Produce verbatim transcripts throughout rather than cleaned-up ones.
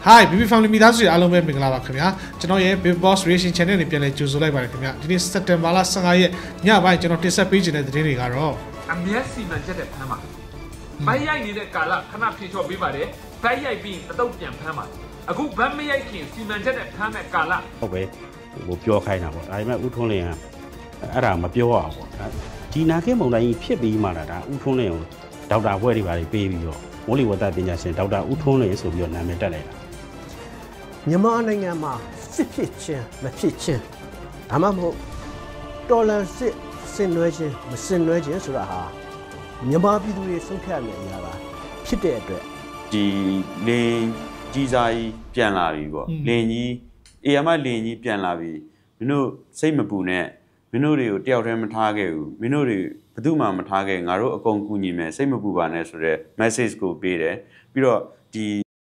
Hi, B B Family မိသားစုတွေအားလုံးပဲမင်္ဂလာပါခင်ဗျာကျွန်တော်ရဲ့ Big Boss Reaction Channel နဲ့ပြန်လည်ကြိုဆိုလိုက်ပါတယ်ခင်ဗျာဒီနေ့ September လ15ရက်ညပိုင်းကျွန်တော်တင်ဆက်ပေးခြင်းတဲ့သတင်းတွေကတော့အမျက်စီမံချက်တဲ့ဖမ်းပါဘိုက်ရိုက်နေတဲ့ကာလခဏဖြေချော်ပေးပါတယ်ဘိုက်ရိုက်ပြီးအတုပ်ပြန်ဖမ်းပါအခုဗမ်းမရိုက်ခင်စီမံချက်တဲ့ဖမ်းမဲ့ကာလဟုတ်ပဲဟိုပြောခိုင်းတာပေါ့ဒါပေမဲ့ဦးထွန်းလင်းကအဲ့ဒါမပြောရဘူးပေါ့ဒီနာခေတ်မုံတိုင်းဖြစ်ပြီးမှလာတာဦးထွန်းလင်းကိုဒေါက်တာဘွဲတွေပါပေးပြီးတော့မိုးလေဝသပညာရှင်ဒေါက်တာဦးထွန်းလင်းဆိုပြီးတော့နာမည်တက်လိုက်တာမြန်မာနိုင်ငံမှာစစ်ဖြစ်ခြင်းမဖြစ်ခြင်းဒါမှမဟုတ်တော်လန်စစ်ဆင်နွှဲခြင်းမဆင်နွှဲခြင်းဆိုတာဟာမြန်မာပြည်သူတွေဆုံးဖြတ်ရမယ့်အရာပါဖြစ်တဲ့အတွက်ဒီလင်းကြီးစားကြီးပြန်လာပြီပေါ့လင်းကြီးအေးအမလင်းကြီးပြန်လာပြီမင်းတို့စိတ်မပူနဲ့မင်းတို့တွေကိုတယောက်တည်းမထားခဲ့ဘူးမင်းတို့တွေဘယ်သူမှမထားခဲ့ငါတို့အကုန်ကူညီမယ်စိတ်မပူပါနဲ့ဆိုတဲ့ message ကိုပေးတယ်ပြီးတော့ဒီ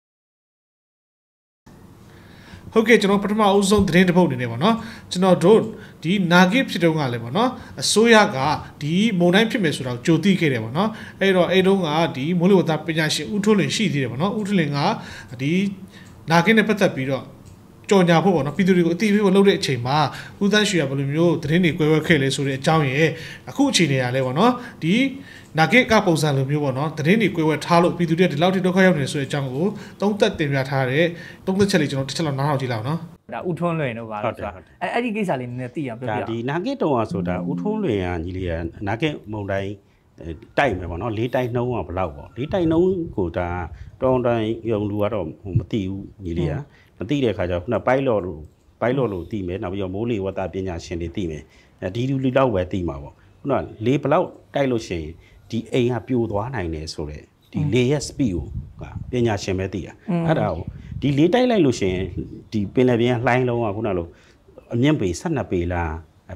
ဟုတ်ကဲ့ကျွန်တော်ပထမအဦးဆုံးသတင်းတစ်ပုဒ်နေနေပါเนาะကျွန်တော်တို့ဒီနာဂစ်ဖြစ်တုန်းကလည်းပေါ့เนาะအစိုးရကဒီမုံတိုင်းဖြစ်မယ်ဆိုတော့ကြိုသိခဲ့တယ်ပေါ့เนาะအဲ့တော့အဲ့တုန်းကဒီမိုးလေဝသပညာရှင်ဦးထွန်းလင်းရှိသေးတယ်ပေါ့เนาะဦးထွန်းလင်းကဒီနာဂစ်နဲ့ပတ်သက်ပြီးတော့ကြော်ညာဖို့ပေါ့เนาะပြည်သူတွေကိုအတိအကျလုပ်တဲ့အချိန်မှာဦးသန်းရွှေကဘယ်လိုမျိုးသတင်းတွေကွဲဝဲခဲ့လဲဆိုတဲ့အကြောင်းရဲ့အခုအချိန်နေရလဲပေါ့เนาะဒီနာဂစ်ကပုံစံလိုမျိုးပေါ့နော်သတင်းတွေကွဲဝဲထားလို့ပြည်သူတွေဒီလောက်ထိဒုက္ခရောက်နေဆိုတဲ့အကြောင်းကိုသုံးသက်တင်ပြထားတဲ့သုံးသက်ချက်လေးကျွန်တော်တစ်ချက်လောက်နားထောင်ကြည့်လောက်နော်ဒါဦးထွန်းလွင်တို့ပါလို့ဆိုတာအဲအဲ့ဒီကိစ္စလေးနည်းနည်းသိအောင်ပြောပြဒါဒီနာဂစ်တုံးอ่ะဆိုတာဦးထွန်းလွင်ကညီလေးကနာဂစ်မုံတိုင်းတိုက်မယ်ပေါ့နော်လေးတိုက်နှုံးကဘလောက်ပေါ့လေးတိုက်နှုံးကိုဒါတောင်းတိုင်းရုံလူကတော့မသိဘူးညီလေးကမသိတဲ့ခါကျတော့ခုနပိုင်းလော်လို့ပိုင်းလော်လို့သိမယ်နောက်ပြီးတော့မိုးလေဝသပညာရှင်တွေသိမယ်ဒီလူလူတော့ပဲသိမှာပေါ့ခုနလေးဘလောက်တိုက်လို့ရှိရင်ဒီအိမ်ကပြိုသွားနိုင်တယ်ဆိုတော့ဒီလေရဲ့ speed ကိုကပညာရှင်ပဲသိတာအဲ့ဒါကိုဒီလေးတိုက်လိုက်လို့ရှင်ဒီပင်လယ်ပြင်လှိုင်းလုံးကခုနလိုအမြင့်ပေ12ပေလား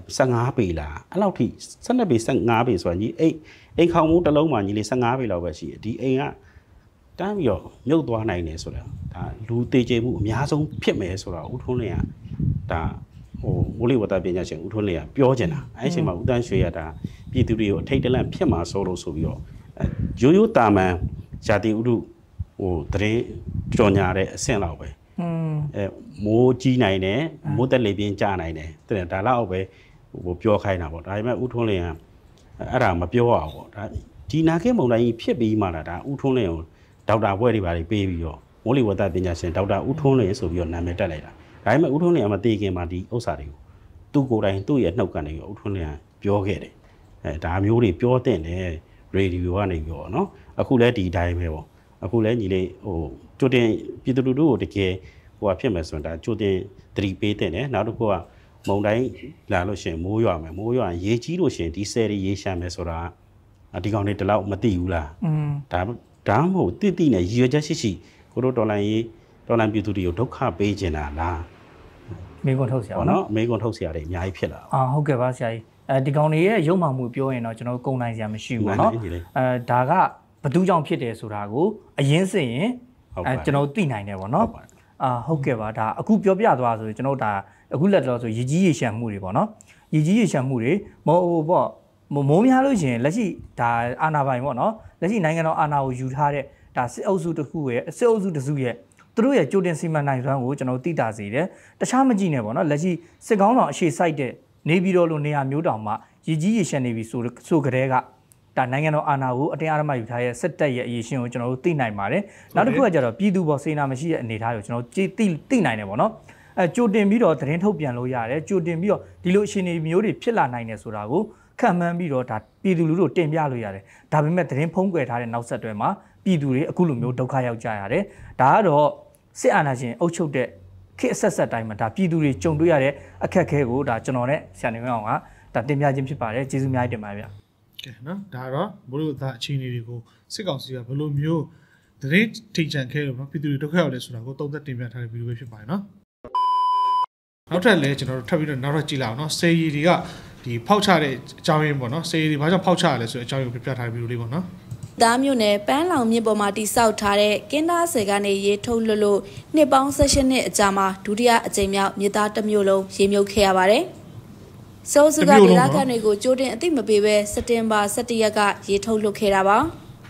15ပေလားအဲ့လောက်ထိ12ပေ15ပေဆိုတာကြီးအိမ်အိမ်ခေါင်မိုးတစ်လုံးမှာကြီးလေး15ပေလောက်ပဲရှိတယ်ဒီအိမ်ကတန်းပြီးတော့မြုပ်သွားနိုင်တယ်ဆိုတော့ဒါလူသေးချေမှုအများဆုံးဖြစ်မယ်ဆိုတော့ဦးထွန်းလင်းကဒါဟိုမိုးလေဝသပညာရှင်ဦးထွန်းလင်းကပြောချင်တာအဲ့ဒီအချိန်မှာဦးတန်းရွှေရတာပြည်သူတွေကိုအထိတ်တလန့်ဖြစ်မှာစိုးလို့ဆိုပြီးတော့ရိုးရိုးတာမန်ဇာတိဥဒုဟိုတရင်ကြော်ညာတဲ့အဆင့်လောက်ပဲอืมအဲမိုးကြီးနိုင်တယ်မိုးတက်လေပြင်းကျနိုင်တယ်တဲ့ဒါလောက်ပဲဟိုပြောခိုင်းတာပေါ့ဒါပေမဲ့ဦးထွန်းလင်းကအဲ့ဒါမပြောရဘူးပေါ့ဒါဒီနာခေတ်မုံတိုင်းဖြစ်ပြီးမှလာဒါဦးထွန်းလင်းကိုဒေါက်တာဘွဲတွေပါပေးပြီးတော့မိုးလေဝသပညာရှင်ဒေါက်တာဦးထွန်းလင်းဆိုပြီးတော့နာမည်တက်လိုက်တာဒါပေမဲ့ဦးထွန်းလင်းကမသိခင်မှာဒီဥစ္စာတွေကိုသူ့ကိုယ်တိုင်သူ့ရဲ့နှုတ်ကနေပြီးဦးထွန်းလင်းကပြောခဲ့တယ်အဲဒါမျိုးတွေပြောတဲ့တယ်ရေဒီယိုကနေပြောเนาะအခုလဲဒီတိုင်းပဲပေါ့အခုလဲညီလေးဟိုကြိုတင်ပြည်သူလူထုကိုတကယ်ဟိုဟာဖြစ်မယ်ဆိုရင်ဒါကြိုတင်သတိပေးတဲ့တယ်နောက်တစ်ခုကမုံတိုင်းလာလို့ရှိရင်မိုးရွာမယ်မိုးရွာရေကြီးလို့ရှိရင်ဒီဆယ်တွေရေရှာမယ်ဆိုတာဒီကောင်တွေတလောက်မသိဘူးလားอืมဒါဒါမှမဟုတ်တိတိနဲ့ရည်ရွယ်ချက်ရှိရှိကိုတို့ဒေါ်လာရေးဒေါ်လာပြည်သူတွေကိုဒုက္ခပေးခြင်းလားလားမေကွန်ထုတ်ဆရာပေါ့နော်မေကွန်ထုတ်ဆရာတွေအများကြီးဖြစ်လာအာဟုတ်ကဲ့ပါဆရာကြီးအဲဒီကောင်တွေရဲ့ရုံမှမှုပြောရင်တော့ကျွန်တော်ကုန်နိုင်စရာမရှိဘူးပေါ့နော်အဲဒါကဘသူကြောင့်ဖြစ်တယ်ဆိုတာကိုအရင်စင်ရင်အဲကျွန်တော်သိနိုင်တယ်ပေါ့နော်အာဟုတ်ကဲ့ပါဒါအခုပြောပြသွားဆိုရင်ကျွန်တော်ဒါအခုလက်တော့ဆိုရည်ကြီးရေရှမ်းမှုတွေပေါ့နော်ရည်ကြီးရေရှမ်းမှုတွေမောဟိုပေါ့မိုးများလို့ရှိရင်လက်ရှိဒါအာဏာပိုင်ပေါ့နော်လက်ရှိနိုင်ငံတော်အာဏာကိုယူထားတဲ့ဒါစစ်အုပ်စုတစ်ခုရဲ့စစ်အုပ်စုတစ်စုရဲ့သူတို့ရဲ့ကြိုတင်စီမံနိုင်စွမ်းကိုကျွန်တော်သိတာစေတယ်တခြားမကြည့်နဲ့ပေါ့နော်လက်ရှိစစ်ကောင်းဆောင်အရှိစိုက်တဲ့နေပြည်တော်လိုနေရာမျိုးတောင်မှရည်ကြီးရရှမ်းနေပြီဆိုဆိုကြတဲ့ကဒါနိုင်ငံတော်အာဏာကိုအတင်းအဓမ္မယူထားတဲ့စစ်တပ်ရဲ့အရေးရှင်ကိုကျွန်တော်တို့သိနိုင်ပါတယ်နောက်တစ်ခုကကျတော့ပြည်သူပေါ်စေနာမရှိတဲ့အနေအထားကိုကျွန်တော်ကြည့်သိသိနိုင်တယ်ပေါ့နော်အဲကြိုတင်ပြီးတော့သတင်းထုတ်ပြန်လို့ရတယ်ကြိုတင်ပြီးတော့ဒီလိုအခြေအနေမျိုးတွေဖြစ်လာနိုင်တယ်ဆိုတာကိုခံမှန်းပြီးတော့ဒါပြည်သူလူထုတင်ပြလို့ရတယ်ဒါပေမဲ့သတင်းဖုံးကွယ်ထားတဲ့နောက်ဆက်တွဲမှာပြည်သူတွေအခုလိုမျိုးဒုက္ခရောက်ကြရတယ်ဒါကတော့စစ်အာဏာရှင်အုပ်ချုပ်တဲ့ခေတ်အဆက်ဆက်တိုင်းမှာဒါပြည်သူတွေကြုံတွေ့ရတဲ့အခက်အခဲကိုဒါကျွန်တော်နဲ့ဆရာနေဝင်းအောင်ကဒါတင်ပြခြင်းဖြစ်ပါတယ်ကျေးဇူးများတင်ပါတယ်ဗျကဲနော်ဒါတော့မိုးလေဝသအခြေအနေတွေကိုစစ်ကောင်စီကဘယ်လိုမျိုးသတင်းထိချန်ခဲလို့နော်ပြည်သူတွေဒုက္ခရောက်လဲဆိုတာကိုသုံးသက်တင်ပြထားတဲ့ဗီဒီယိုပဲဖြစ်ပါတယ်နော်နောက်ထပ်လည်းကျွန်တော်တို့ထပ်ပြီးတော့နောက်ထပ်ကြည့်လိုက်အောင်နော်စေရီတွေကဒီဖောက်ချတဲ့အကြောင်းရင်းပေါ့နော်စေရီတွေဘာကြောင့်ဖောက်ချရလဲဆိုတဲ့အကြောင်းရင်းကိုပြပြထားတဲ့ဗီဒီယိုလေးပေါ့နော်သားမျိုးနဲ့ပန်းလောင်မြစ်ပေါ်မှာတိစောက်ထားတဲ့ကင်းသားဆယ်ကနေရေထုတ်လွတ်လို့နှစ်ပေါင်း၁၈နှစ်အကြာမှာဒုတိယအကြိမ်မြောက်မြစ်သားတစ်မျိုးလုံးရေမြုပ်ခဲ့ရပါတယ်။စိုးစုကဒေသခံတွေကိုကြိုတင်အသိမပေးဘဲစက်တင်ဘာ၁၁ရက်ကရေထုတ်လွတ်ခဲ့တာပါ။ ကဲ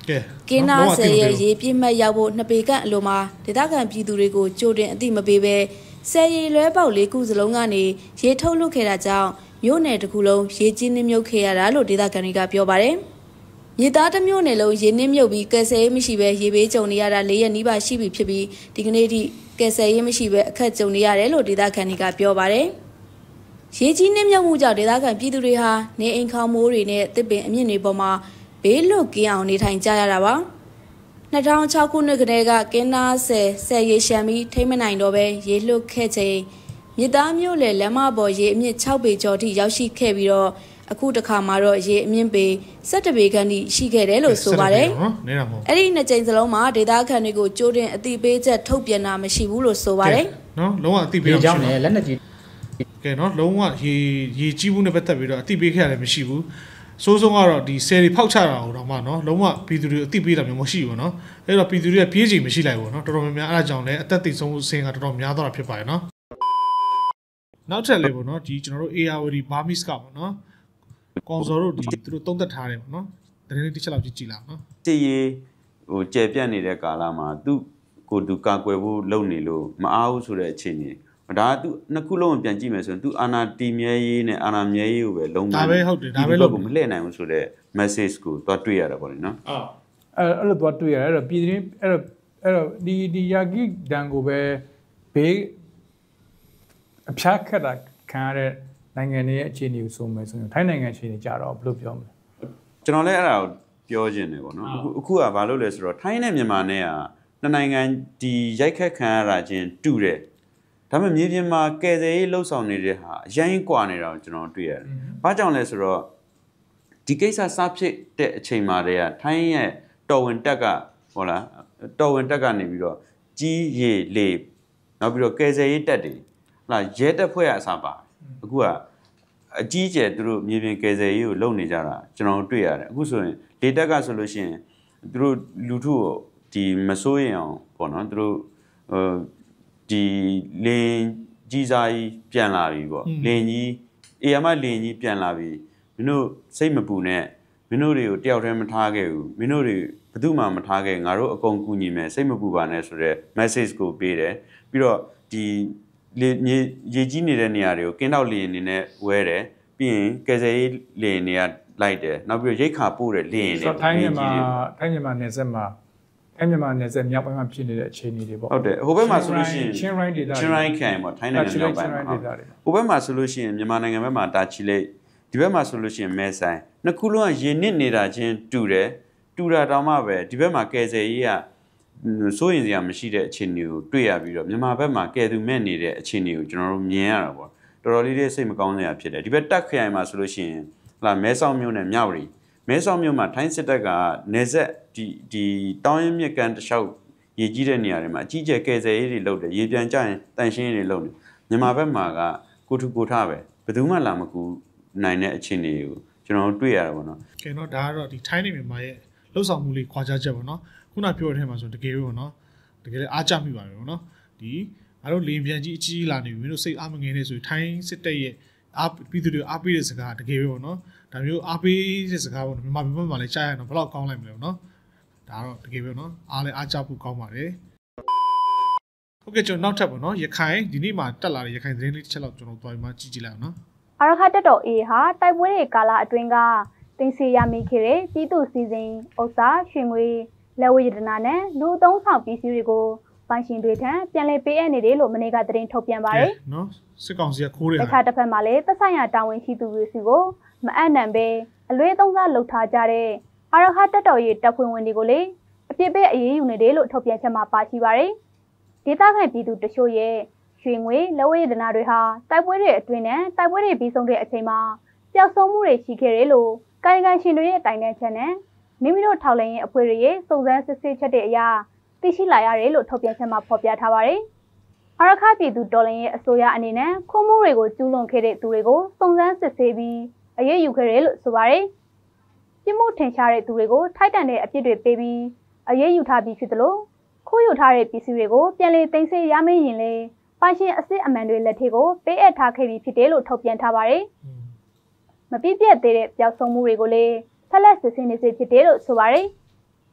ကင်းနာဆယ်ရဲ့ရေပြည့်မှတ်ရောက်ဖို့နှစ်ပေခန့်အလိုမှာဒေသခံပြည်သူတွေကိုကြိုတင်အသိမပေးဘဲဆယ်ရီလွဲပေါက်လေးခုစလုံးကနေရေထုတ်လွှတ်ခဲ့တာကြောင့်မြို့နယ်တစ်ခုလုံးရေကြီးနှိမ့်မြုပ်ခဲ့ရတာလို့ဒေသခံတွေကပြောပါတယ်။မြေသားတစ်မြို့နယ်လုံးရေနှိမ့်မြုပ်ပြီးကယ်ဆယ်ရေးမရှိဘဲရေဘေးကြုံနေရတာ၄ရက်နီးပါးရှိပြီဖြစ်ပြီးဒီကနေ့ထိကယ်ဆယ်ရေးမရှိဘဲအခက်ကြုံနေရတယ်လို့ဒေသခံတွေကပြောပါတယ်။ရေကြီးနှိမ့်မြုပ်မှုကြောင့်ဒေသခံပြည်သူတွေဟာနေအိမ်ခေါင်မိုးတွေနဲ့တစ်ပင်အမြင့်တွေပေါ်မှာဘေးလွတ်ကင်းအောင်နေထိုင်ကြရတာပါ။၂၀၀၆ခုနှစ်ကတည်းကကင်းနာဆယ်ဆယ်ရေရှမ်းပြီးထိမ့်မနိုင်တော့ပဲရေလွတ်ခဲ့ချိန်မြစ်သားမြို့လေလမ်းမပေါ်ရေအမြင့်၆ပေကျော်ထိရောက်ရှိခဲ့ပြီးတော့အခုတစ်ခါမှာတော့ရေအမြင့်ပေ၁၁ပေခန့်ထိရှိခဲ့တယ်လို့ဆိုပါတယ်။အဲ့ဒီနှစ်ကြိမ်စလုံးမှာဒေသခံတွေကိုကြိုးတင်အတိပေးချက်ထုတ်ပြန်တာမရှိဘူးလို့ဆိုပါတယ်။နော်လုံးဝအတိပေးအောင်ရှိတယ်လက်နဲ့ကြီးကဲနော်လုံးဝရေရေကြီးမှုနဲ့ပတ်သက်ပြီးတော့အတိပေးခဲ့ရတယ်မရှိဘူး။စိုးဆုံးကတော့ဒီဆယ်တွေဖောက်ချတာတော့မှနော်လုံးဝပြည်သူတွေအသိပေးတာမျိုးမရှိဘူးနော်အဲ့တော့ပြည်သူတွေကပြေးချိန်မရှိလိုက်ဘူးနော်တော်တော်များများအဲ့ဒါကြောင့်လည်းအသက်သိဆုံးအဆင့်ကတော်တော်များသွားတာဖြစ်ပါတယ်နော်နောက်ထပ်လေးပေါ့နော်ဒီကျွန်တော်တို့ A R D Burmese ကပေါ့နော်ကောင်စော်တို့ဒီသူတို့တုံးသက်ထားတယ်ပေါ့နော်တရင်လေးတစ်ချက်လောက်ကြည့်ကြည့်လာနော်စစ်ရေးဟိုကျယ်ပြန့်နေတဲ့ကာလမှာသူကိုသူကာကွယ်ဖို့လုပ်နေလို့မအားဘူးဆိုတဲ့အခြေအနေဒါကသူနှစ်ခုလုံးပြန်ကြည့်မယ်ဆိုရင်သူအာနာတီမြဲရေးနဲ့အာနာမြဲရေးကိုပဲလုံးဝဒါပဲဟုတ်တယ်ဒါပဲလို့မလှည့်နိုင်ဘူးဆိုတဲ့ message ကိုသွားတွေ့ရတာပေါ့လေနော်အော်အဲအဲ့လိုသွားတွေ့ရတယ်အဲ့တော့ပြည်တွင်းအဲ့တော့အဲ့တော့ဒီဒီယာဂီဒန်ကိုပဲဘေးအဖြတ်ခက်တာခံရတဲ့နိုင်ငံတွေရဲ့အခြေအနေကိုဆိုမယ်ဆိုရင်ထိုင်းနိုင်ငံအခြေအနေကြတော့ဘယ်လိုပြောမလဲကျွန်တော်လည်းအဲ့ဒါကိုပြောခြင်းတယ်ပေါ့နော်အခုအခုကဘာလို့လဲဆိုတော့ထိုင်းနဲ့မြန်မာနဲ့ကနှစ်နိုင်ငံဒီရိုက်ခတ်ခံရတာချင်းတူတယ်ဒါပေမဲ့မြေပြင်မှာကယ်ဆယ်ရေးလှုပ်ဆောင်နေတဲ့ဟာအရင်ကွာနေတာကိုကျွန်တော်တွေ့ရတယ်။ဘာကြောင့်လဲဆိုတော့ဒီကိစ္စစဖြစ်တဲ့အချိန်မှာတည်းကထိုင်းရဲ့တော်ဝင်တက်ကဟုတ်လားတော်ဝင်တက်ကနေပြီးတော့ကြီးရေလေနောက်ပြီးတော့ကယ်ဆယ်ရေးတက်တွေဟုတ်လားရဲတက်ဖွဲ့ရအစားပါအခုကအကြီးကျယ်သူတို့မြေပြင်ကယ်ဆယ်ရေးကိုလုပ်နေကြတာကျွန်တော်တွေ့ရတယ်အခုဆိုရင်လေတက်ကဆိုလို့ရှိရင်သူတို့လူထုကိုဒီမစိုးရင်အောင်ပေါ့နော်သူတို့ဟိုဒီလင်းကြီးစားကြီးပြန်လာပြီပေါ့လင်းကြီးအေးအမလင်းကြီးပြန်လာပြီမင်းတို့စိတ်မပူနဲ့မင်းတို့တွေကိုတယောက်တည်းမထားခဲ့ဘူးမင်းတို့တွေဘယ်သူမှမထားခဲ့ငါတို့အကုန်ကူညီမယ်စိတ်မပူပါနဲ့ဆိုတော့ message ကိုပေးတယ်ပြီးတော့ဒီလေရေကြီးနေတဲ့နေရာတွေကိုကင်းတော့လေရင်နေနဲ့ဝဲတယ်ပြီးရင်ကယ်ဆယ်ရေးလေရင်တွေကလိုက်တယ်နောက်ပြီးတော့ရိတ်ခါပို့တယ်လေရင်တွေထိုင်းမြန်မာထိုင်းမြန်မာနယ်စပ်မှာအဲ့မြန်မာနယ်စပ်မြောက်ပိုင်းမှာဖြစ်နေတဲ့အခြေအနေတွေပေါ့ဟုတ်တယ်ဟိုဘက်မှာဆိုလို့ရှိရင်ချင်းရိုင်းဒေတာချင်းရိုင်းခိုင်ပေါ့ထိုင်းနိုင်ငံမြောက်ပိုင်းမှာဟိုဘက်မှာဆိုလို့ရှိရင်မြန်မာနိုင်ငံဘက်မှာတာချီလိတ်ဒီဘက်မှာဆိုလို့ရှိရင်မဲဆိုင်နှစ်ခုလုံးကရေနစ်နေတာချင်းတူတယ်တူတာတောင်မှပဲဒီဘက်မှာကယ်ဆယ်ရေးကစိုးရင်စရာမရှိတဲ့အခြေအနေကိုတွေ့ရပြီးတော့မြန်မာဘက်မှာကယ်သူမဲ့နေတဲ့အခြေအနေကိုကျွန်တော်တို့မြင်ရတာပေါ့တော်တော်လေးလေးစိတ်မကောင်းစရာဖြစ်တယ်ဒီဘက်တက်ခရိုင်မှာဆိုလို့ရှိရင်ဟလာမဲဆောက်မြို့နဲ့မြောက်ရီမဲဆောက်မြို့မှာထိုင်းစစ်တပ်ကနေဆက်ဒီဒီတောင်းရင်မြက်ကန်တလျှောက်ရေကြီးတဲ့နေရာတွေမှာအကြီးကျယ်ကယ်ဆယ်ရေးတွေလုပ်တယ်ရေပြန်ကျရင်တန်ရှင်းရေးတွေလုပ်တယ်မြန်မာဘက်မှာကကိုထုကိုထပဲဘယ်သူမှလာမကူနိုင်တဲ့အခြေအနေကိုကျွန်တော်တို့တွေ့ရတာပေါ့နော်ကဲတော့ဒါကတော့ဒီထိုင်းနေမြန်မာရဲ့လှုပ်ဆောင်မှုလေးခွာခြားချက်ပေါ့နော်ခုနပြောတဲ့ထဲမှာဆိုတကယ်ပဲပေါ့နော်တကယ်လည်းအားကျမိပါတယ်ပေါ့နော်ဒီငါတို့လေပြန်ကြီးအကြီးလာနေပြီမင်းတို့စိတ်အားမငယ်နေဆိုထိုင်းစစ်တပ်ရဲ့အားပြည်သူတွေအားပေးတဲ့စကားတကယ်ပဲပေါ့နော်ဒါမျိုးအားပေးတဲ့စကားပေါ့မြန်မာပြည်မှာလည်းကြားရတော့ဘယ်တော့ကောင်းလိုက်မလဲပေါ့နော်ဒါတော့တကယ်ပဲနော်အားလည်းအားကျဖို့ကောင်းပါတယ်ဟုတ်ကဲ့ကျွန်တော်နောက်ထပ်ပေါ့နော်ရခိုင်ဒီနေ့မှာတက်လာတဲ့ရခိုင်သတင်းလေးတစ်ချက်လောက်ကျွန်တော်တွားပြီးမှကြည့်ကြည့်လိုက်အောင်နော်အာရခတက်တော် A ဟာတိုက်ပွဲတွေကာလအတွင်းကတင်စီရမိခဲ့တဲ့ပြည်သူစီစဉ်ဥစ္စာရွှေငွေလက်ဝဲရတနာနဲ့လူအသုံးဆောင်ပစ္စည်းတွေကိုပိုင်ရှင်တွေထံပြန်လည်ပေးအပ်နေတယ်လို့မနေ့ကသတင်းထုတ်ပြန်ပါတယ်နော်စစ်ကောင်စီကခိုးတယ်အခါတစ်ဖက်မှာလည်းသက်ဆိုင်ရာတာဝန်ရှိသူတွေစီကိုမအပ်နံပဲအလွဲသုံးစားလုပ်ထားကြတဲ့အာရခတက်တော်ရဲ့တပ်ဖွဲ့ဝင်တွေကိုလည်းအပြစ်ပေးအရေးယူနေတယ်လို့ထုတ်ပြန်ချက်မှာပါရှိပါတယ်ဒေသခံပြည်သူတချို့ရဲ့ရွှေငွေလက်ဝဲရတနာတွေဟာတိုက်ပွဲတွေအတွင်းနဲ့တိုက်ပွဲတွေပြီးဆုံးတဲ့အချိန်မှာပျောက်ဆုံးမှုတွေရှိခဲ့တယ်လို့ကာယကံရှင်တွေရဲ့တိုင်တန်းချက်နဲ့မိမိတို့ထောက်လှမ်းရေးအဖွဲ့တွေရဲ့စုံစမ်းစစ်ဆေးချက်တွေအရသိရှိလာရတယ်လို့ထုတ်ပြန်ချက်မှာဖော်ပြထားပါတယ်။အာရခပြည်သူတော်လှန်ရေးအစိုးရအနေနဲ့ခုံမှုတွေကိုကျူးလွန်ခဲ့တဲ့သူတွေကိုစုံစမ်းစစ်ဆေးပြီးအရေးယူခဲ့တယ်လို့ဆိုပါတယ်။ပြစ်မှုထင်ရှားတဲ့သူတွေကိုထိုက်တန်တဲ့အပြစ်တွေပေးပြီးအရေးယူထားပြီးဖြစ်သလိုခိုးယူထားတဲ့ပစ္စည်းတွေကိုပြန်လည်သိမ်းဆည်းရမင်းရင်လေပိုင်ရှင်အစစ်အမှန်တွေလက်ထဲကိုပေးအပ်ထားခဲ့ပြီးဖြစ်တယ်လို့ထုတ်ပြန်ထားပါတယ်။မပြည့်ပြည့်သေးတဲ့ပျောက်ဆုံးမှုတွေကိုလည်းဆက်လက်စစ်ဆေးနေစေဖြစ်တယ်လို့ဆိုပါတယ်။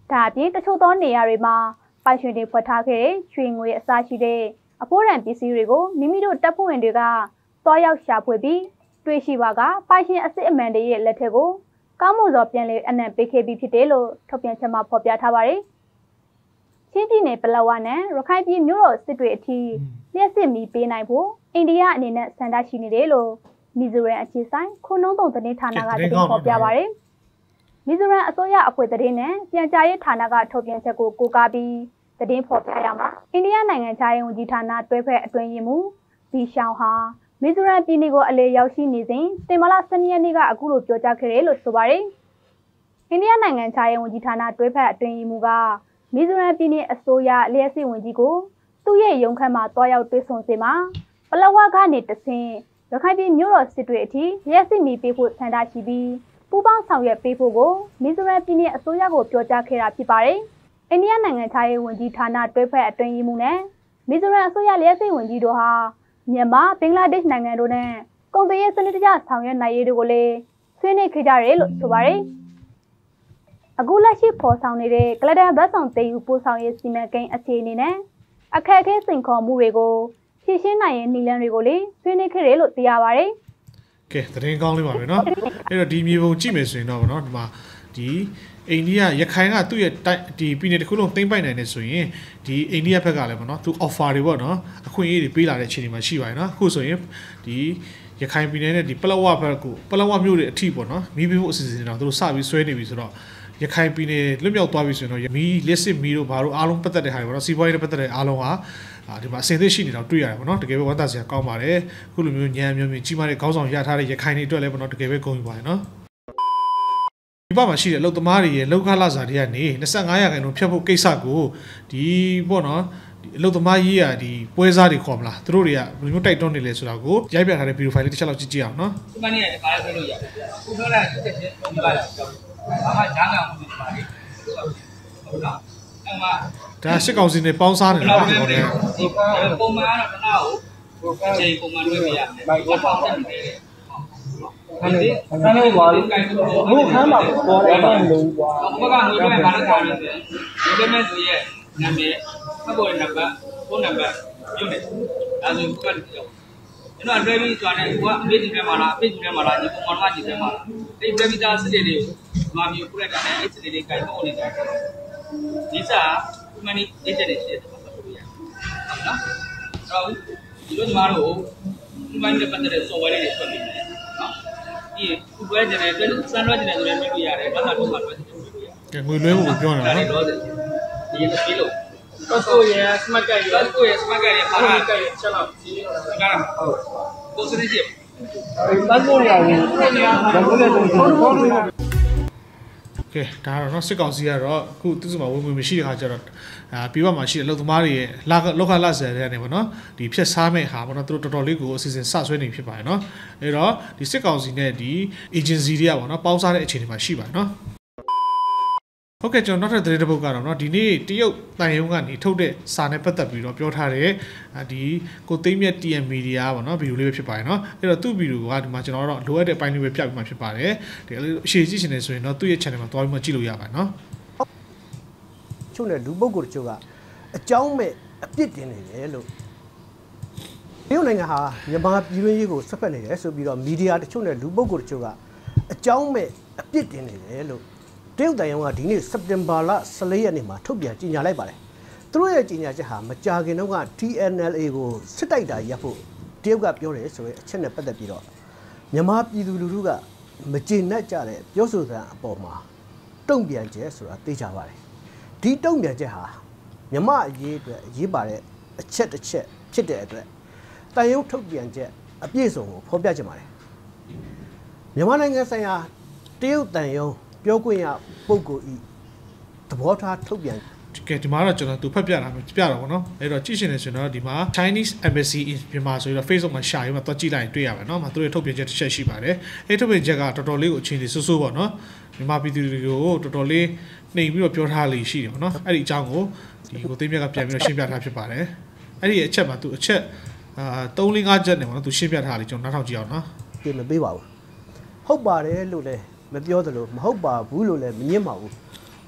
ဒါအပြင်တချို့သောနေရာတွေမှာပိုင်ရှင်တွေဖွက်ထားခဲ့တဲ့ရွှေငွေအစရှိတဲ့အဖိုးရန်ပစ္စည်းတွေကိုမိမိတို့တပ်ဖွဲ့ဝင်တွေကသွားရောက်ရှာဖွေပြီးတွေ့ရှိပါကပိုင်ရှင်အစ်စ်အမှန်တရဲ့လက်ထက်ကိုကောင်းမွန်စွာပြန်လည်အနံ့ပေးခဲ့ပြီးဖြစ်တယ်လို့ထုတ်ပြန်ချက်မှာဖော်ပြထားပါတယ်။ချင်းပြည်နယ်ပလောဝနဲ့ရခိုင်ပြည်မြို့တော်စစ်တွေအထိလျှက်စစ်မီပေးနိုင်ဖို့အိန္ဒိယအနေနဲ့စံတာရှိနေတယ်လို့မီဇိုရမ်အခြေဆိုင်ခုံနှုံးတုံသတင်းဌာနကသတင်းဖော်ပြပါတယ်။မီဇိုရမ်အစိုးရအဖွဲ့သတင်းနဲ့ပြန်ကြားရေးဌာနကထုတ်ပြန်ချက်ကိုကိုးကားပြီးသတင်းဖော်ပြရမှာအိန္ဒိယနိုင်ငံခြားရေးဝန်ကြီးဌာနတွဲဖက်အတွင်းရေးမှူးဘီရှောင်းဟာမီဇိုရမ်ပြည်နယ်ကိုအလေရောက်ရှိနေစဉ်တင်မလာစနေနေ့ကအခုလိုပြောကြားခဲ့တယ်လို့ဆိုပါတယ်။အိန္ဒိယနိုင်ငံခြားရေးဝန်ကြီးဌာနတွဲဖက်အတွင်းရေးမှူးကမီဇိုရမ်ပြည်နယ်အစိုးရလျှက်စစ်ဝန်ကြီးကိုသူ့ရဲ့ရုံးခန်းမှာတွားရောက်တွေ့ဆုံစေမှာပလဝကနေတဆင့်ရခိုင်ပြည်မြို့တော်စစ်တွေအထိလျှက်စစ်မီပေးဖို့ဆန္ဒရှိပြီးပူးပေါင်းဆောင်ရွက်ပေးဖို့ကိုမီဇိုရမ်ပြည်နယ်အစိုးရကိုပြောကြားခဲ့တာဖြစ်ပါတယ်။အိန္ဒိယနိုင်ငံခြားရေးဝန်ကြီးဌာနတွဲဖက်အတွင်းရေးမှူးနဲ့မီဇိုရမ်အစိုးရလျှက်စစ်ဝန်ကြီးတို့ဟာမြန်မာဘင်္ဂလားဒေ့ရှ်နိုင်ငံတို့နဲ့ကုန်သွယ်ရေးစနစ်တကျဆောင်ရွက်နိုင်ရေးတို့ကိုလည်းဆွေးနွေးခဲ့ကြတယ်လို့ဆိုပါတယ်။အခုလက်ရှိပေါ်ဆောင်နေတဲ့ကလဒန်ဘတ်ဆောင်တေယူပို့ဆောင်ရေးစီမံကိန်းအခြေအနေနဲ့အခက်အခဲစိန်ခေါ်မှုတွေကိုဖြည့်ရှင်းနိုင်ရေးနည်းလမ်းတွေကိုလည်းဆွေးနွေးခဲ့တယ်လို့သိရပါတယ်။ကဲသတင်းကောင်းလေးပါပဲเนาะ။အဲ့တော့ဒီမြေပုံကြည့်မယ်ဆိုရင်တော့ဗောနော်ဒီမှာဒီအိန္ဒိယရခိုင်ကသူ့ရဲ့ဒီပြည်နယ်တစ်ခုလုံးသိမ်းပိုက်နိုင်နေဆိုရင်ဒီအိန္ဒိယဘက်ကလည်းပေါ့နော်သူ offer တွေပေါ့နော်အခွင့်အရေးတွေပေးလာတဲ့အခြေအနေမှာရှိပါတယ်နော်အခုဆိုရင်ဒီရခိုင်ပြည်နယ်နဲ့ဒီပလောဝဘက်ကိုပလောဝမြို့တွေအထိပေါ့နော်မီးပေးဖို့အစီအစဉ်တော့သူတို့စပြီးဆွဲနေပြီဆိုတော့ရခိုင်ပြည်နယ်လွတ်မြောက်သွားပြီဆိုရင်တော့မီးလက်စစ်မီးတို့ဘာလို့အားလုံးပတ်သက်တဲ့ဟာတွေပေါ့နော်စီးပွားရေးနဲ့ပတ်သက်တဲ့အားလုံးဟာဒီမှာအစင်သစ်ရှိနေတော့တွေ့ရတယ်ပေါ့နော်တကယ်ပဲဝမ်းသာစရာကောင်းပါတယ်အခုလိုမျိုးညံမျိုးမျိုးကြီးမားတဲ့ခေါင်းဆောင်ရထားတဲ့ရခိုင်တွေအတွက်လည်းပေါ့နော်တကယ်ပဲဂုဏ်ယူပါတယ်နော်ဒီဘက်မှာရှိတဲ့အလုပ်သမားတွေရဲ့လောက်ခလာစာတွေကနေ25ရာခိုင်နှုန်းဖြတ်ဖို့ကိစ္စကိုဒီပေါ့နော်ဒီအလုပ်သမားရေးရဒီပွဲစားတွေခေါ်မလားသူတို့တွေကဘယ်လိုမျိုးတိုက်တွန်းနေလဲဆိုတာကိုရိုက်ပြထားတဲ့ဗီဒီယိုဖိုင်လေးတစ်ချက်လောက်ကြည့်ကြည့်အောင်နော်ဒီမနေ့ကတခါလေးပြောလို့ရတယ်ခုပြောလိုက်တစ်ချက်ချင်းပြောလိုက်ဘာမှဂျားငံမှုပါလေဟုတ်လားအဲ့မှာဒါစစ်ကောင်စီနဲ့ပေါင်းစားနေတယ်နော်ဒီကောင်တွေဒီပုံမှန်ကတော့တနာကိုအချိန်ပုံမှန်တွေ့ပြရတယ်ဘာပေါင်းတက်နေတယ်အဲ့ဒီဆန်းလို့ပါလို့ဘုခမ်းမှာပေါ်တယ်ဘာလို့ကွာဘုကငွေပြန်ဘာလို့ခေါ်လဲဒီကမဲ့သူရဲ့နာမည်ဖတ်ပေါ်နံပါတ်ဖုန်းနံပါတ်ရုပ်နဲ့အဲဒါကိုဘုကကြောက်ကျွန်တော်တွဲပြီးသွားတယ်သူကအမေကြီးထဲမှာလားအဖေကြီးထဲမှာလားဒီပုံမှန်ကကြီးထဲမှာလားအဲ့ဒီပြည်သားစစ်တွေတွေကိုမာမျိုးပြလိုက်တာနဲ့အဲ့စစ်တွေကိုင်ပေါ်နေတယ်ဒီစားဒီမနီဒီချက်တွေရှိတယ်ပတ်လို့ရဟုတ်နော်အဲ့ဒီလိုမှတော့ဒီမနီပတ်တဲ့ software တွေဆွဲပြီးတယ်နော်ဒီခုပွဲကျတယ်စမ်းလွှဲကျတယ်ဆိုလည်းတွေ့လို့ရတယ်ဘာမှတော့မလွှဲချင်ဘူးတွေ့ရတယ်ငွေလွှဲဖို့ပြောနေတာနော်ဒီရင်ပြေလို့တော့ကိုရ smart card ရကိုရ smart card ရဘာလို့ကရချက်လောက်ကြီးနေတာဟုတ်ကိုစနေကြီးဘတ်လို့ရဘူးဘယ်လိုလဲတော့ဘောလို့ကဲဒါတော့เนาะစစ်ကောင်စီကတော့အခုသူ့စမှာဝင်ဝင်မရှိတဲ့ခါကျတော့အာပြပမှာရှိတဲ့လုံသမားတွေရဲ့လောက်ခလဆယ်တဲ့နေပေါ့เนาะဒီဖြက်စားမဲ့ဟာပေါ့เนาะသူတို့တော်တော်လေးကိုအစီအစဉ်စဆွဲနေဖြစ်ပါတယ်เนาะအဲ့တော့ဒီစစ်ကောင်စီနဲ့ဒီ agency တွေကပေါ့เนาะပေါင်းစားတဲ့အခြေအနေမှာရှိပါတယ်เนาะဟုတ်ကဲ့ကျွန်တော်နောက်ထပ်သတင်းတစ်ပုဒ်ကတော့เนาะဒီနေ့တရုတ်တန်ယုံကနေထုတ်တဲ့စာနဲ့ပတ်သက်ပြီးတော့ပြောထားတဲ့ဒီကိုသိမ်းမြတ် တီ အမ် Media ပေါ့เนาะဗီဒီယိုလေးပဲဖြစ်ပါတယ်เนาะအဲ့တော့သူ့ဗီဒီယိုကဒီမှာကျွန်တော်တို့လိုအပ်တဲ့အပိုင်းလေးပဲပြပြမှာဖြစ်ပါတယ်ဒီအရှိကြည့်ရှင်နေဆိုရင်เนาะသူ့ရဲ့ channel မှာတွားပြီးမှကြည့်လို့ရပါတယ်เนาะချုံတဲ့လူပုဂ္ဂိုလ်တို့ကအကြောင်းမဲ့အပြစ်တင်နေတယ်လို့တရုတ်နိုင်ငံဟာမြန်မာပြည်တွင်းရေးကိုဆက်ဖက်နေတယ်ဆိုပြီးတော့မီဒီယာတချို့နဲ့လူပုဂ္ဂိုလ်တို့ကအကြောင်းမဲ့အပြစ်တင်နေတယ်လို့တရုတ်တိုင်းကဒီနေ့စက်တင်ဘာလ十四ရက်နေ့မှာထုတ်ပြန်ကြေညာလိုက်ပါတယ်သူတို့ရဲ့ကြေညာချက်ဟာမကြာခင်တုန်းက T N L A ကိုစစ်တိုက်တာရပ်ဖို့တရုတ်ကပြောတယ်ဆိုတဲ့အချက်နဲ့ပတ်သက်ပြီးတော့မြန်မာပြည်သူလူထုကမကျေနပ်ကြတဲ့ပြောဆိုသံအပေါ်မှာတုံ့ပြန်ချက်ဆိုတာသိကြပါတယ်ဒီတုံ့ပြန်ချက်ဟာမြန်မာအရေးအတွက်အရေးပါတဲ့အချက်တစ်ချက်ဖြစ်တဲ့အတွက်တန်ရုံထုတ်ပြန်ချက်အပြည့်စုံကိုဖော်ပြချင်ပါတယ်မြန်မာနိုင်ငံဆိုင်ရာတရုတ်တန်ရုံပြောခွင့်ရပုဂ္ဂိုလ်ဤသဘောထားထုတ်ပြန်ကဲဒီမှာတော့ကျွန်တော်သူဖတ်ပြတာပြတာပေါ့နော်အဲ့တော့ကြည့်ရှင်နေဆိုတော့ဒီမှာ Chinese Embassy in မြန်မာဆိုတော့ Facebook မှာရှာရမှာတော့ကြည့်လိုက်တွေ့ရပါနော်မှာသူတို့ထုတ်ပြန်ချက်တစ်ချက်ရှိပါတယ်အဲ့ထုတ်ပြန်ချက်ကတော်တော်လေးကိုအခြေအနေဆိုးဆိုးပေါ့နော်မြန်မာပြည်သူတွေကိုတော်တော်လေးနှိမ်ပြီးတော့ပြောထားလေးရှိတယ်ပေါ့နော်အဲ့ဒီအကြောင်းကိုဒီကိုသိမ်းမြတ်ကပြန်ပြီးတော့ရှင်းပြထားဖြစ်ပါတယ်အဲ့ဒီအချက်မှာသူအချက်အာသုံး လေး ငါးချက်နေပေါ့နော်သူရှင်းပြထားလေးကျွန်တော်နောက်ထောင်ကြည့်အောင်နော်ပြင်မပေးပါဘူးဟုတ်ပါတယ်လို့လည်းမပြောသလိုမဟုတ်ပါဘူးလို့လည်းမငြင်းပါဘူး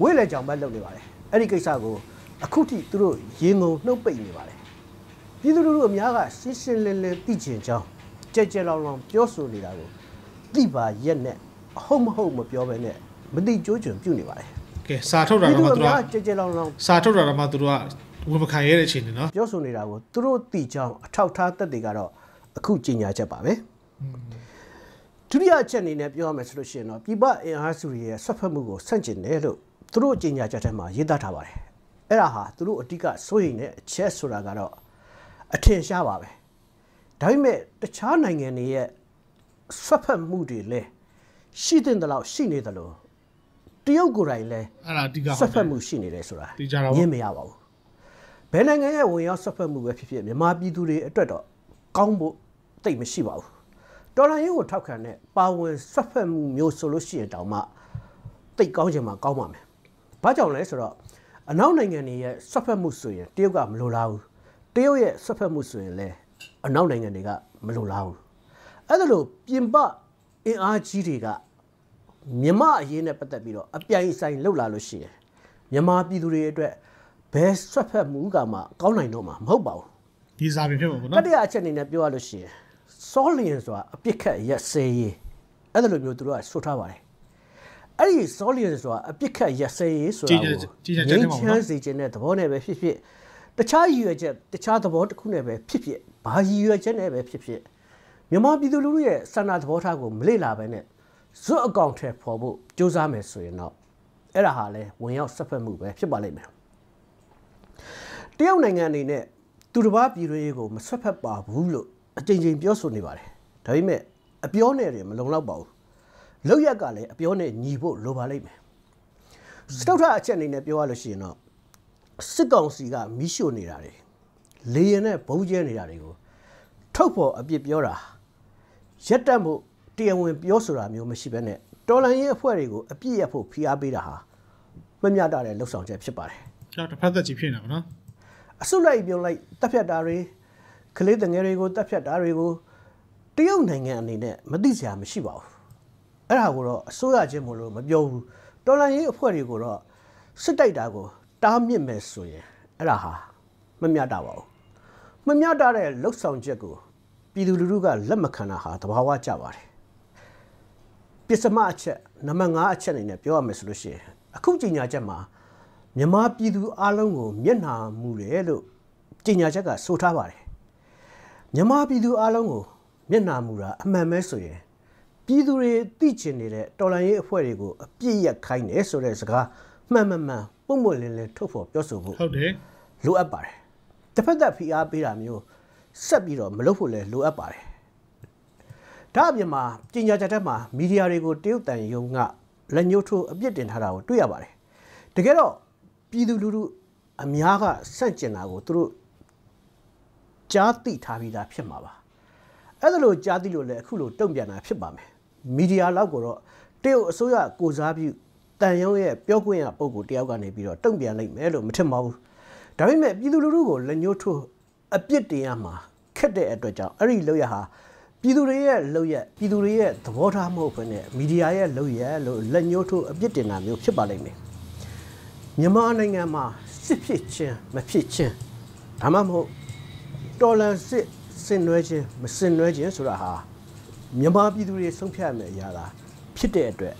ဝေးလေကြောင်ပဲလုပ်နေပါတယ်အဲ့ဒီကိစ္စကိုအခုထိသူတို့ရင်ငုံနှုတ်ပိတ်နေပါတယ်ပြည်သူလူထုအများကရှင်းရှင်းလင်းလင်းသိချင်ကြောင်းကြဲကြဲလောင်လောင်ပြောဆိုနေတာကိုသိပါရက်နဲ့အဟုတ်မဟုတ်မပြောဘဲနဲ့မသိကြိုးကျွံပြုနေပါတယ်ကဲစာထုတ်တာတော့မှသူတို့ကြဲကြဲလောင်လောင်စာထုတ်တာတော့မှသူတို့ကဝေမခံရတဲ့အခြေအနေနော်ပြောဆိုနေတာကိုသူတို့သိကြောင်းအထောက်ထားသက်တွေကတော့အခုကြီးညာချက်ပါပဲဒုတိယအချက်အနေနဲ့ပြောရမယ်ဆိုလို့ရှိရင်တော့ပြည်ပအင်အားစုတွေရဲ့ဆွတ်ဖက်မှုကိုဆန့်ကျင်တယ်လို့သူတို့ကြီးညာချက်ထဲမှာရေးသားထားပါတယ်အဲ့ဒါဟာသူတို့အတိကစိုးရိမ်တဲ့အချက်ဆိုတာကတော့အထင်ရှားပါပဲဒါပေမဲ့တခြားနိုင်ငံတွေရဲ့ဆွတ်ဖက်မှုတွေလည်းရှိတဲ့လောက်ရှိနေတယ်လို့တရုတ်ကိုယ်တိုင်လည်းအဲ့ဒါအတိကဆွတ်ဖက်မှုရှိနေတယ်ဆိုတာညင်းမရပါဘူးဘယ်နိုင်ငံရဲ့ဝင်ရောက်ဆွတ်ဖက်မှုပဲဖြစ်ဖြစ်မြန်မာပြည်သူတွေအတွက်တော့ကောင်းဖို့တိတ်မရှိပါဘူးတော်လှန်ရေးကိုထောက်ခံတဲ့ပါဝင်ဆွတ်ဖက်မှုမျိုးဆိုလို့ရှိရင်တောင်မှတိတ်ကောင်းချင်မှကောင်းပါမယ်။ဘာကြောင့်လဲဆိုတော့အနောက်နိုင်ငံတွေရဲ့ဆွတ်ဖက်မှုဆိုရင်တရုတ်ကမလိုလားဘူး။တရုတ်ရဲ့ဆွတ်ဖက်မှုဆိုရင်လည်းအနောက်နိုင်ငံတွေကမလိုလားဘူး။အဲ့ဒါလို့ပြင်ပအင်အားကြီးတွေကမြန်မာအရေးနဲ့ပတ်သက်ပြီးတော့အပြိုင်ဆိုင်လှုပ်လာလို့ရှိရင်မြန်မာပြည်သူတွေအတွက်ဘယ်ဆွတ်ဖက်မှုကမှကောင်းနိုင်တော့မှာမဟုတ်ပါဘူး။ဒီစာပြင်ဖြစ်မှာပေါ့နော်။တတိယအချက်အနေနဲ့ပြောရလို့ရှိရင်စောလျင်ဆိုတာအပြစ်ခတ်ရက်စဲရေးအဲ့ဒါလိုမျိုးသူတို့ကဆိုထားပါတယ်အဲ့ဒီစောလျင်ဆိုတာအပြစ်ခတ်ရက်စဲရေးဆိုတာကိုကြီးချမ်းစေခြင်းတဲ့သဘောနဲ့ပဲဖြစ်ဖြစ်တခြားရည်ရွယ်ချက်တခြားသဘောတစ်ခုနဲ့ပဲဖြစ်ဖြစ်ဘာရည်ရွယ်ချက်နဲ့ပဲဖြစ်ဖြစ်မြန်မာပြည်သူလူထုရဲ့စန္ဒသဘောထားကိုမလေ့လာပဲနဲ့ဇွတ်အကောင့်ထဲပေါ်ဖို့စ조사မယ်ဆိုရင်တော့အဲ့ဒါဟာလဲဝင်ရောက်ဆက်ဖက်မှုပဲဖြစ်ပါလိမ့်မယ်တရုတ်နိုင်ငံအနေနဲ့သူတစ်ပါးပြည်တွင်းရေးကိုမဆွတ်ဖက်ပါဘူးလို့အကြိမ်ကြိမ်ပြောဆိုနေပါတယ်ဒါပေမဲ့အပြောနဲ့တွေမလုံလောက်ပါဘူးလောက်ရက်ကလည်းအပြောနဲ့ညီဖို့လိုပါလိမ့်မယ်စတုထအချက်အနေနဲ့ပြောရလို့ရှိရင်တော့စစ်ကောင်စီကမီးရှို့နေတာတွေလေရင်နဲ့ဘုံကျဲနေတာတွေကိုထုတ်ဖို့အပြစ်ပြောတာရက်တက်မှုတရားဝင်ပြောဆိုတာမျိုးမရှိဘဲနဲ့တော်လန်ရေးအဖွဲ့တွေကိုအပြစ်ရဖို့ဖိအားပေးတာဟာမမျှတတဲ့လှုပ်ဆောင်ချက်ဖြစ်ပါတယ်ကျွန်တော်တစ်ဖက်သက်ကြီးဖြစ်နေတာပေါ့နော်အစုလိုက်ပြုံလိုက်တပ်ဖြတ်တာတွေကလေးတငယ်တွေကိုတပ်ဖြတ်တာတွေကိုတရုတ်နိုင်ငံအနေနဲ့မသိစရာမရှိပါဘူးအဲ့ဒါကိုတော့အစိုးရချင်းမလို့မပြောဘူးတော်လန်ရေးအဖွဲ့တွေကိုတော့စစ်တိုက်တာကိုတားမြစ်မယ်ဆိုရင်အဲ့ဒါဟာမမျှတပါဘူးမမျှတတဲ့လှုပ်ဆောင်ချက်ကိုပြည်သူလူထုကလက်မခံတာဟာသဘာဝကျပါတယ်ပစ္စမအချက်နံပါတ်၅အချက်အနေနဲ့ပြောရမယ်ဆိုလို့ရှိရင်အခုကြေညာချက်မှာမြန်မာပြည်သူအလုံးကိုမျက်နှာမူတယ်လို့ကြေညာချက်ကဆိုထားပါတယ်မြန်မာပြည်သူအလုံးကိုမျက်နှာမူတာအမှန်ပဲဆိုရင်ပြည်သူတွေသိချင်နေတဲ့တော်လှန်ရေးအဖွဲ့တွေကိုအပြစ်ရက်ခိုင်းတယ်ဆိုတဲ့စကားမှန်မှန်မှန်ပုံမလင်းလင်းထုတ်ဖော်ပြောဆိုဖို့ဟုတ်တယ်လိုအပ်ပါတယ်တစ်ဖက်သက်ဖိအားပေးတာမျိုးဆက်ပြီးတော့မလုပ်ဖို့လည်းလိုအပ်ပါတယ်ဒါအပြင်မှာကြေညာချက်ထဲမှာမီဒီယာတွေကိုတရုတ်တန်ယုံကလက်ညှိုးထိုးအပြစ်တင်ထားတာကိုတွေ့ရပါတယ်တကယ်တော့ပြည်သူလူထုအများကစန့်ကျင်တာကိုသူတို့ကြားသိထားပြီးသားဖြစ်မှာပါအဲ့ဒါလို့ကြားသိလို့လည်းအခုလိုတုံ့ပြန်တာဖြစ်ပါမယ်မီဒီယာလောက်ကိုတော့တရုတ်အစိုးရကိုစားပြုတန်ယုံရဲ့ပြောခွင့်ရပုံကိုတယောက်ကနေပြီးတော့တုံ့ပြန်လိုက်မယ်လို့မထင်ပါဘူးဒါပေမဲ့ပြည်သူလူထုကိုလက်ညှိုးထိုးအပြစ်တင်ရမှာခက်တဲ့အတွက်ကြောင့်အဲ့ဒီလောက်ရဟာပြည်သူတွေရဲ့လောက်ရပြည်သူတွေရဲ့သဘောထားမဟုတ်ဘဲနဲ့မီဒီယာရဲ့လောက်ရလို့လက်ညှိုးထိုးအပြစ်တင်တာမျိုးဖြစ်ပါလိမ့်မယ်မြန်မာနိုင်ငံမှာစစ်ဖြစ်ခြင်းမဖြစ်ခြင်းဒါမှမဟုတ်တော်လန်စစ်စင်နွဲခြင်းမစင်နွဲခြင်းဆိုတာဟာမြန်မာပြည်သူတွေဆုံးဖြတ်မယ်အရာသာဖြစ်တဲ့အတွက်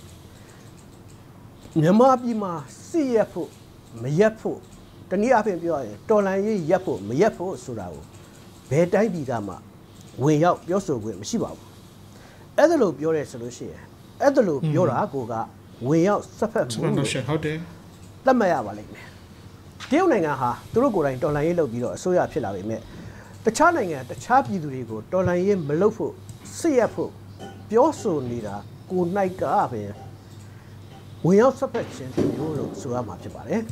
မြန်မာပြည်မှာစစ်ရက်ဖို့မရက်ဖို့တနည်းအားဖြင့်ပြောရရင်တော်လန်ရေးရက်ဖို့မရက်ဖို့ဆိုတာကိုဘယ်တိုင်းပြည်ကမှဝင်ရောက်ပြောဆိုခွင့်မရှိပါဘူးအဲ့ဒါလို့ပြောရဲဆိုလို့ရှိရင်အဲ့ဒါလို့ပြောတာကိုကဝင်ရောက်ဆက်ဖက်မှုဟုတ်တယ်သတ်မှတ်ရပါလိမ့်မယ်တရုတ်နိုင်ငံဟာသူတို့ကိုယ်တိုင်တော်လှန်ရေးလုပ်ပြီးတော့အစိုးရဖြစ်လာပေမဲ့တခြားနိုင်ငံတခြားပြည်သူတွေကိုတော်လှန်ရေးမလုပ်ဖို့စစ်ရက်ဖို့ပြောဆိုနေတာကိုနိုင်ကပဲဝင်ရောက်ဆက်ဖက်ခြင်းမျိုးလို့ဆိုရမှာဖြစ်ပါတယ်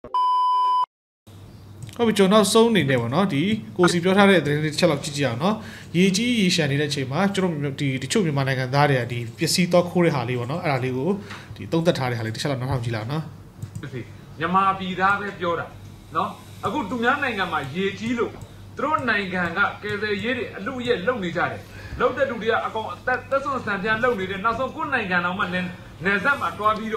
ဟုတ်ပြီကျွန်တော်ဆုံးနေတယ်ပေါ့နော်ဒီကိုစီပြောထားတဲ့သတင်းလေးတစ်ချက်လောက်ကြည့်ကြအောင်နော်ရေကြီးရေရှမ်းနေတဲ့အချိန်မှာကျွန်တော်ဒီတချို့မြန်မာနိုင်ငံသားတွေကဒီပစ္စည်းတော့ခိုးတဲ့ဟာလေးပေါ့နော်အဲ့ဒါလေးကိုဒီသုံးသက်ထားတဲ့ဟာလေးတစ်ချက်လောက်နောက်ထောင်ကြည့်လာနော်မြန်မာပြည်သားပဲပြောတာနော်အခုသူများနိုင်ငံမှာရေကြီးလို့သူတို့နိုင်ငံကကယ်ဆယ်ရေးတွေအလူရဲ့လုံနေကြတယ်လုံတဲ့လူတွေကအကောင်သက်သက်စွန်စံပြန်လုံနေတယ်နောက်ဆုံးကိုယ်နိုင်ငံတော်မှနယ်စပ်မှာတွားပြီးတော့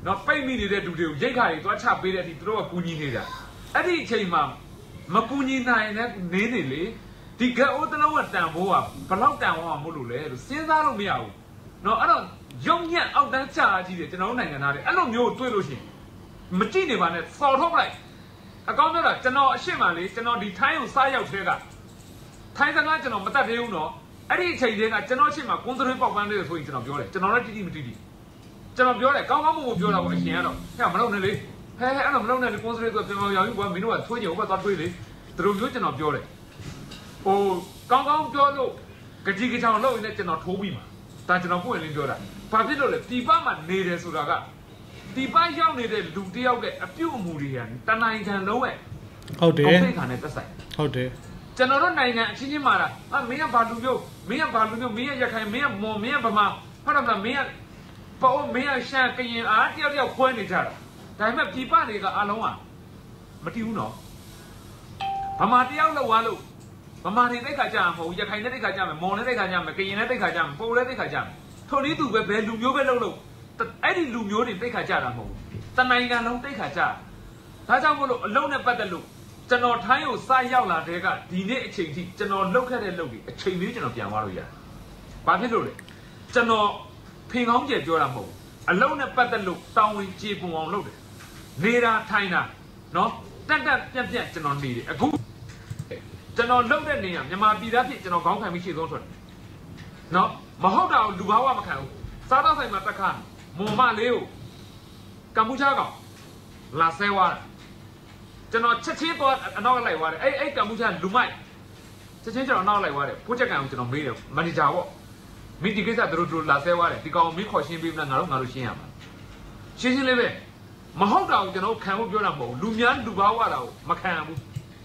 နော်ပိတ်မိနေတဲ့လူတွေကိုရိတ်ခါတွေသွားချပေးတဲ့အထိသူတို့ကကူညီနေတာအဲ့ဒီအချိန်မှာမကူညီနိုင်တဲ့နေနေလေဒီကအိုးတလုံးကတန်ဖိုးကဘလောက်တန်ဖိုးမှမလို့လေလို့စဉ်းစားလို့မရဘူးနော်အဲ့တော့ရုံညက်အောက်တန်းချာကြီးတယ်ကျွန်တော်တို့နိုင်ငံသားတွေအဲ့လိုမျိုးတွေ့လို့ရှိရင်မကြည့်နေပါနဲ့စော်ထုတ်လိုက်အကောင်းပြောတာကျွန်တော်အရှင်းမှလေကျွန်တော်ဒီထိုင်းကိုစားရောက်သေးကထိုင်းစကားကျွန်တော်မတတ်သေးဘူးနော်အဲ့ဒီအချိန်တွေကကျွန်တော်အရှင်းမှာကွန်စထရေးပေါက်ပန်းလေးဆိုရင်ကျွန်တော်ပြောတယ်ကျွန်တော်လည်းတိတိမတိတိကျွန်တော်ပြောတယ်ကောင်းကောင်းမွန်မွန်ပြောတာပေါ့အရှင်ကတော့ဟဲ့မလုပ်နဲ့လေဟဲဟဲအဲ့တော့မလုပ်နဲ့လေကွန်စထရေးကပြန်ပြောင်းယူကွာမင်းတို့ကထွေးကြဟိုဘက်သွားထွေးလေသူတို့မျိုးကျွန်တော်ပြောတယ်ဟိုကောင်းကောင်းပြောလို့ကြကြီးကြောင်လုပ်ရင်လည်းကျွန်တော်ထိုးပြီးမှာဒါကျွန်တော်ကိုယ်ရင်းပြောတာဘာဖြစ်လို့လဲဒီပမှာနေတယ်ဆိုတာကဒီပရောက်နေတဲ့လူတယောက်ရဲ့အပြုတ်အမူတွေကတနိုင်ခံလုံးရဲ့ဟုတ်တယ်ဟုတ်ခါနဲ့သက်ဆိုင်ဟုတ်တယ်ကျွန်တော်တို့နိုင်ငံအချင်းချင်းမှာလားအမင်းကဘာလူမျိုးမင်းကဘာလူမျိုးမင်းရရခိုင်မင်းကမော်မင်းကဗမာဟုတ်တယ်မလားမင်းကပေါ့မင်းကရှမ်းကရင်အားတယောက်တယောက်ခွဲနေကြတာဒါပေမဲ့ဒီပတွေကအလုံးကမတီးဘူးနော်ဗမာတယောက်လောက်သွားလို့ဗမာတွေတိတ်ခါကြမှာမဟုတ်ဘူးရခိုင်နဲ့တိတ်ခါကြမှာမော်နဲ့တိတ်ခါကြမှာကရင်နဲ့တိတ်ခါကြမှာပိုနဲ့တိတ်ခါကြမှာထိုနည်းသူပဲဘယ်လူမျိုးပဲလုပ်လို့အဲ့ဒီလူမျိုးတွေတိတ်ခါကြတာမဟုတ်ဘူးတနိုင်ငံလုံးတိတ်ခါကြဒါကြောင့်မို့လို့အလုံးနဲ့ပတ်သက်လို့ကျွန်တော်ထိုင်းကိုစရောက်လာတဲ့ကဒီနေ့အချိန်ထိကျွန်တော်လုပ်ခဲ့တဲ့လုပ်တွေအချိန်လေးကျွန်တော်ပြန်သွားလို့ရတယ်ဘာဖြစ်လို့လဲကျွန်တော်ဖင်ကောင်းကျယ်ပြောတာမဟုတ်ဘူးအလုံးနဲ့ပတ်သက်လို့တောင်းဝင်ကြေပွန်အောင်လုပ်တယ်နေတာထိုင်းတာနော်တက်တက်ပြက်ပြက်ကျွန်တော်နေတယ်အခုကျွန်တော်လုပ်တဲ့နေရမြန်မာပြည်သားဖြစ်ကျွန်တော်ခေါင်းခံပြီးရှေ့ဆုံးထွက်တယ်နော်မဟုတ်တာလူဘာဝမခံဘူးစားတော့ဆိုင်မှာတက်ခါမွန်မလေးကိုကမ္ဘောဒီးယားကောင်လာဆဲသွားတယ်ကျွန်တော်ချက်ချင်းတော့အနောက်ကလိုက်သွားတယ်အဲ့အဲ့ကမ္ဘောဒီးယားလူမိုက်ချက်ချင်းကျွန်တော်နောက်လိုက်သွားတယ်ကိုချက်ကံကိုကျွန်တော်မေးတယ်မန်နေဂျာပေါ့မင်းဒီကိစ္စသူတို့လာဆဲသွားတယ်ဒီကောင်မင်းခေါ်ရှင်းပေးမလားငါတို့ငါတို့ရှင်းရမှာရှင်းရှင်းလေးပဲမဟုတ်တာကိုကျွန်တော်ခံဖို့ပြောတာမဟုတ်ဘူးလူများလူဘာဝတာကိုမခံဘူး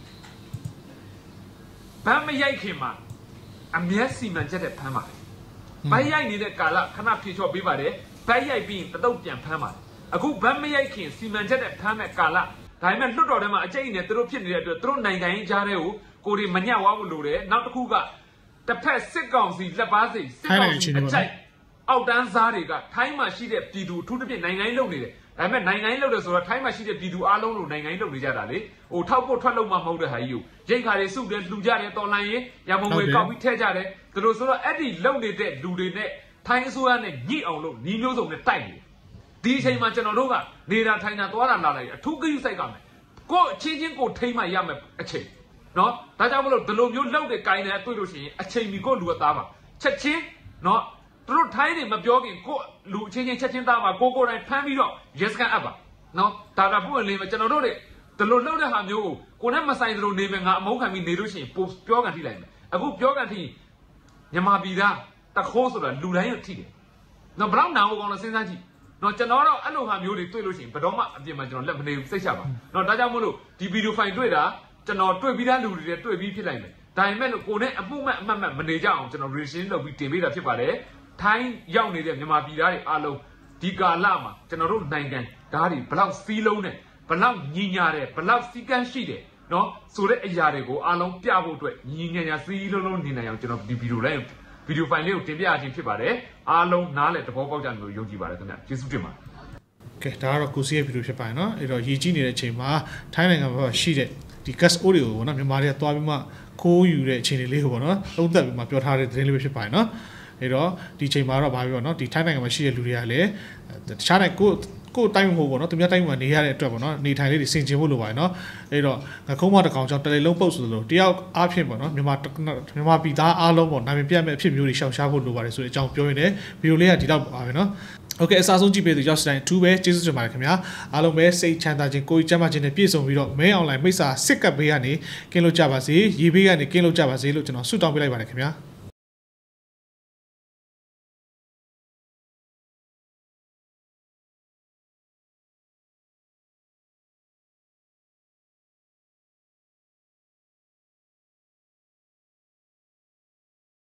ဗမ်းမရိုက်ခင်မှာအမျက်စီမံချက်တဲ့ဖမ်းပါတယ်ဗမ်းရိုက်နေတဲ့ကာလခဏဖြေချော့ပေးပါတယ်ဗမ်းရိုက်ပြီးတတုတ်ပြန်ဖမ်းပါတယ်အခုဗမ်းမရိုက်ခင်စီမံချက်တဲ့ဖမ်းမဲ့ကာလဒါပေမဲ့လွတ်တော်ထဲမှာအကျိတ်နဲ့သူတို့ဖြစ်နေတဲ့အတွက်သူတို့နိုင်ငံရေးကြားထဲကိုကိုတွေမညှက်ဝါဖို့လိုတယ်နောက်တစ်ခုကတစ်ဖက်စစ်ကောင်စီလက်ပါစိစစ်ကောင်စီအကျိတ်အောက်တန်းစားတွေကထိုင်းမှာရှိတဲ့ပြည်သူအထူးသဖြင့်နိုင်ငံရေးလုပ်နေတယ်ဒါပေမဲ့နိုင်ငံရေးလုပ်တယ်ဆိုတော့ထိုင်းမှာရှိတဲ့ပြည်သူအားလုံးလိုနိုင်ငံရေးလုပ်နေကြတာလေဟိုထောက်ဖို့ထွက်လို့မှမဟုတ်တဲ့ဟာကြီးကိုရိတ်ခါတွေစုတယ်လှူကြတယ်တော်လှန်ရေးရမုံဝေကောက်ပြီးထဲကြတယ်သူတို့ဆိုတော့အဲ့ဒီလုပ်နေတဲ့လူတွေနဲ့ထိုင်းအစိုးရနဲ့ညှိအောင်လို့ညီမျိုးစုံနဲ့တိုက်နေတယ်ဒီအချိန်မှာကျွန်တော်တို့ကနေတာထိုင်တာသွားတာလာလိုက်အထူးကိစ္စစိုက်ကမယ်ကိုအချင်းချင်းကိုထိမ့်မှရမယ်အချိန်နော်ဒါကြောင့်မလို့ဒီလိုမျိုးလောက်တဲ့ကိုင်းနေတွေ့လို့ရှိရင်အချိန်မီကိုလူကသားပါချက်ချင်းနော်သူတို့ထိုင်းတွေမပြောခင်ကိုလူအချင်းချင်းချက်ချင်းသားပါကိုကိုတိုင်းဖမ်းပြီးတော့ရက်စကန်အပ်ပါနော်ဒါကပွင့်လင်းမယ်ကျွန်တော်တို့တွေဒီလိုလောက်တဲ့ဟာမျိုးကိုကိုနဲ့မဆိုင်သလိုနေမယ်ငါအမုန်းခံပြီးနေလို့ရှိရင်ပိုပြောကန်ထိလိုက်မယ်အခုပြောကန်ထိမြန်မာပြည်သားတခိုးဆိုတာလူတိုင်းရထိတယ်နော်ဘလောက်နာဖို့ကောင်းလဲစဉ်းစားကြည့်နော်ကျွန်တော်တော့အဲ့လိုဟာမျိုးတွေတွေ့လို့ရှိရင်ဘယ်တော့မှအပြင်မှာကျွန်တော်လက်မနေဘူးစိတ်ချပါနော်ဒါကြောင့်မို့လို့ဒီဗီဒီယိုဖိုင်တွေ့တာကျွန်တော်တွေ့ပြီးသားလူတွေတွေ့ပြီးဖြစ်လိုက်မယ်ဒါပေမဲ့လို့ကိုနဲ့အမှုမဲ့အမှတ်မဲ့မနေကြအောင်ကျွန်တော် reaction လုပ်ပြီးတင်ပေးတာဖြစ်ပါတယ်ထိုင်းရောက်နေတဲ့မြန်မာပြည်သားတွေအားလုံးဒီကာလမှာကျွန်တော်တို့နိုင်ငံဓာတ်တွေဘလောက်စီးလုံးနဲ့ဘလောက်ညီညာတယ်ဘလောက်စီကန်းရှိတယ်နော်ဆိုတဲ့အရာတွေကိုအားလုံးပြဖို့အတွက်ညီညာညာစီးလုံးလုံးနေနိုင်အောင်ကျွန်တော်ဒီဗီဒီယိုလေးဗီဒီယိုဖိုင်လေးကိုတင်ပြရခြင်းဖြစ်ပါတယ်အားလုံးနားလည်သဘောပေါက်ကြတယ်လို့ယုံကြည်ပါတယ်ခင်ဗျကျေးဇူးတင်ပါတယ်ကဲဒါကတော့ကိုစီရဲ့ဗီဒီယိုဖြစ်ပါတယ်နော်အဲ့တော့ရည်ကြီးနေတဲ့အချိန်မှာထိုင်းနိုင်ငံမှာရှိတဲ့ဒီ gas audio ကိုနော်မြန်မာတွေကသွားပြီးမှခိုးယူတဲ့အချိန်လေးကိုပေါ့နော်သုံးသပ်ပြီးမှပြောထားတဲ့သတင်းလေးပဲဖြစ်ပါတယ်နော်အဲ့တော့ဒီချိန်မှာတော့ဗာပြောနော်ဒီထိုင်းနိုင်ငံမှာရှိတဲ့လူတွေကလည်းတခြားနိုင်ငံကိုကိုတိုင်းမဟုတ်ပေါ့နော်သူများတိုင်းမှာနေရတဲ့အတွက်ပေါ့နော်နေထိုင်လေးတွေစင်ကျင်ဖို့လိုပါတယ်နော်အဲ့တော့ငခုံးမတကောင်ကြောင့်တလေလုံးပုတ်ဆိုလို့တယောက်အားဖြင့်ပေါ့နော်မြန်မာမြန်မာပြည်သားအားလုံးပေါ့နာမည်ပြတ်မဲ့အဖြစ်မျိုးတွေရှောင်ရှားဖို့လိုပါတယ်ဆိုတဲ့အကြောင်းပြောရင်းနဲ့ဗီဒီယိုလေးကဒီတော့ပါပဲနော်โอเคအစားဆုံးကြည့်ပေးသူရောက်စတိုင်းအထူးပဲကျေးဇူးတင်ပါတယ်ခင်ဗျာအားလုံးပဲစိတ်ချမ်းသာခြင်းကိုယ်ကျန်းမာခြင်းနဲ့ပြည့်စုံပြီးတော့မဲအွန်လိုင်းမိတ်ဆာစစ်ကပ်ဘေးကနေကင်းလို့ကြပါစေရေဘေးကနေကင်းလို့ကြပါစေလို့ကျွန်တော်ဆုတောင်းပေးလိုက်ပါတယ်ခင်ဗျာ